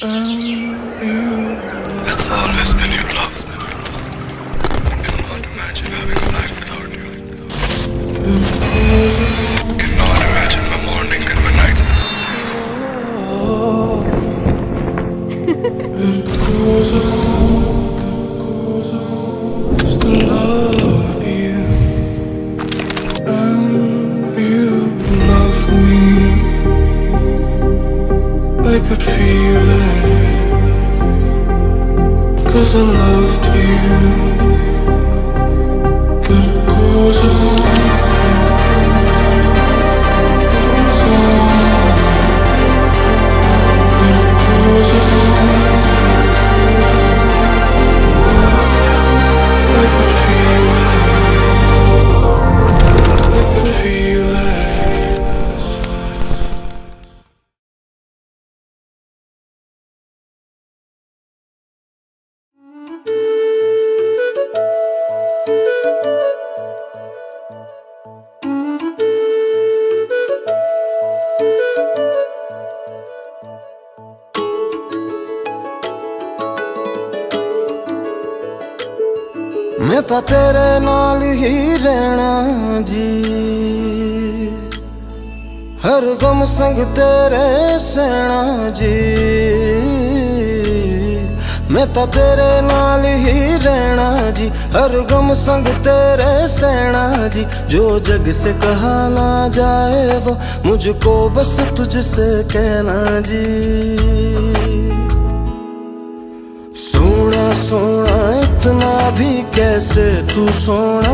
It's always been your love. Cannot imagine having a life without you. Cannot imagine my morning and my nights without you. It goes on just to love you, and you love me. I could feel it, 'cause I loved you. It goes on, goes on, it goes on. I could feel it, I could feel it. मैं तो तेरे नाल ही रहना जी, हर गम संग तेरे सहना जी। मैं तो तेरे नाल ही रहना जी, हर गम संग तेरे सहना जी। जो जग से कहा ना जाए वो मुझको बस तुझसे कहना जी। सोना सोना इतना भी कैसे तू सोना,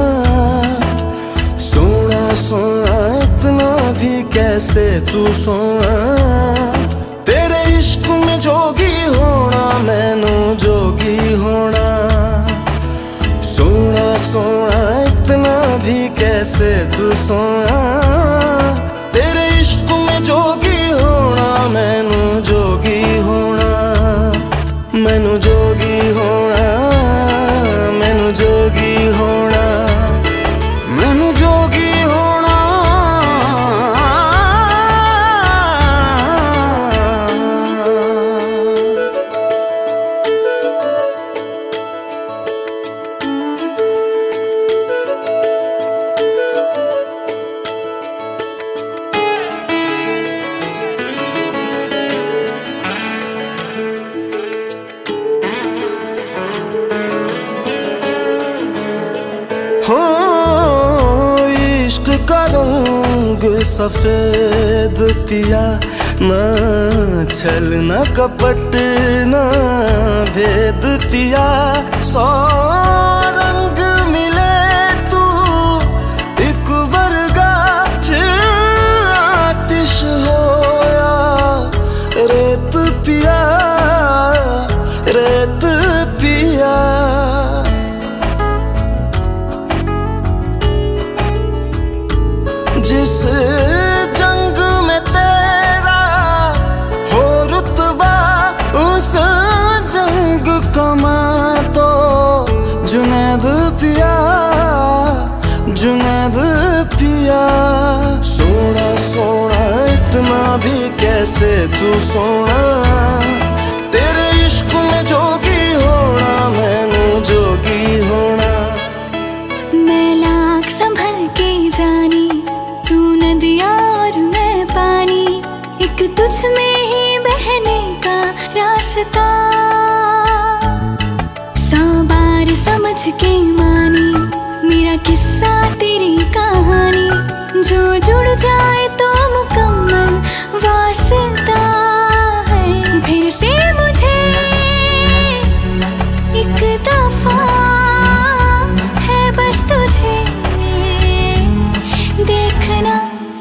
सोना सोना इतना भी कैसे तू सोना। तेरे इश्क में जोगी होना, मैनू जोगी होना। सोना सोना इतना भी कैसे तू सोना। तेरे इश्क में जोगी होना, मैनू जोगी होना। मैनू जोगी होना, मैनू जोगी होना, मैनू जोगी होना। हो इश्क का रंग सफेद पिया, ना छल ना कपट ना भेद पिया। सौ रंग मिले तू एक वर्गा, फिर आतिश होया रेत पिया, रेत पिया। जिस जंग में तेरा हो रुतबा, उस जंग कमा तो जुनैद पिया, जुनैद पिया। सोना सोना इतना भी कैसे तू सोना। तेरे इश्क में जोगी होना, मैनू जोगी होना। मैं लाख संभल के जानी, तू नदिया और मैं पानी। एक तुझ में ही बहने का रास्ता, 100 बार समझ के मानी मेरा किस्सा तेरी कहानी। जो जुड़ जाए तो मुकम्मल वास्ता है। फिर से मुझे एक दफा है बस तुझे देखना।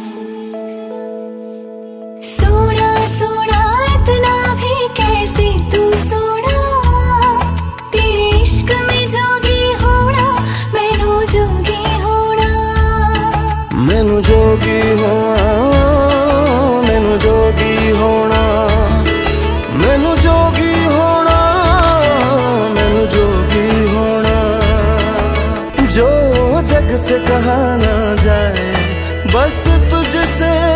सोना सोना इतना भी कैसे तू सोना। तेरे इश्क में जोगी होना, मैनू जोगी होना। मैनू जोगी होना, मैनू जोगी होना, मैनू जोगी होना, मैनू जोगी होना। जो जग से कहा ना जाए बस तुझसे